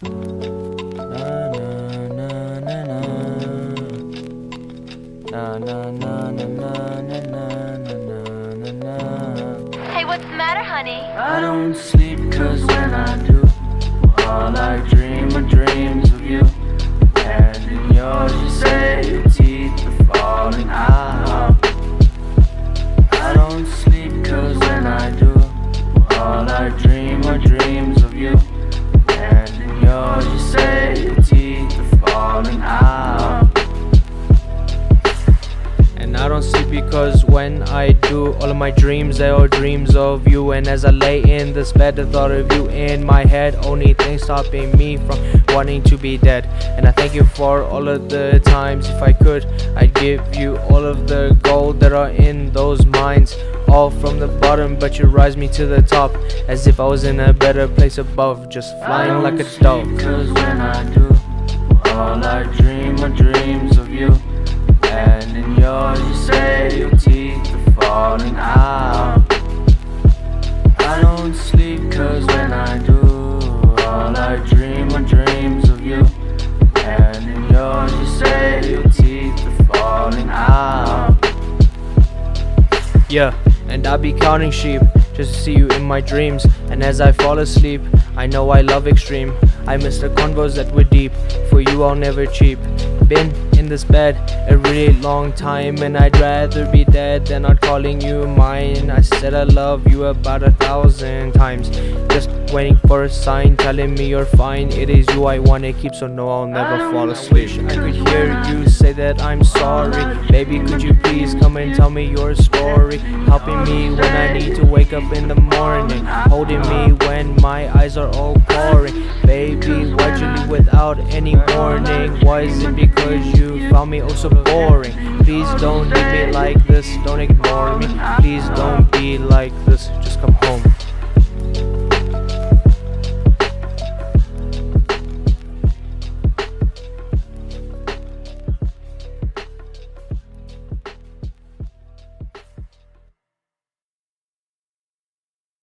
Hey, what's the matter, honey? I don't sleep cause when I do, all I dream are dreams of you. And in yours you say your teeth are falling out. I don't sleep cause when I do, all I dream are dreams of you. And in yours you say your teeth are falling out. And I don't sleep because when I do, all of my dreams, they are dreams of you. And as I lay in this bed, the thought of you in my head, only thing stopping me from wanting to be dead. And I thank you for all of the times. If I could, I'd give you all of the gold that are in those mines, all from the bottom, but you rise me to the top, as if I was in a better place above, just flying like a dove. Cause when I do, all I dream are dreams of you. And in yours you say your teeth are falling out. I don't sleep cause when I do, all I dream are dreams of you. And in yours you say your teeth are falling out. Yeah, and I be counting sheep just to see you in my dreams. And as I fall asleep, I know I love extreme. I miss the convos that were deep. For you I'll never cheap. Been in this bed a really long time, and I'd rather be dead than not calling you mine. I said I love you about 1,000 times, just waiting for a sign telling me you're fine. It is you I wanna keep, so no, I'll never fall asleep. I could hear you say that I'm sorry. Baby, could you please come and tell me your story? Helping me when I need to wake up in the morning, holding me when my eyes are all pouring. Baby, why'd you leave without any warning? Was it because you found me oh so boring? Please don't leave me like this, don't ignore me. Please don't be like this, just come home.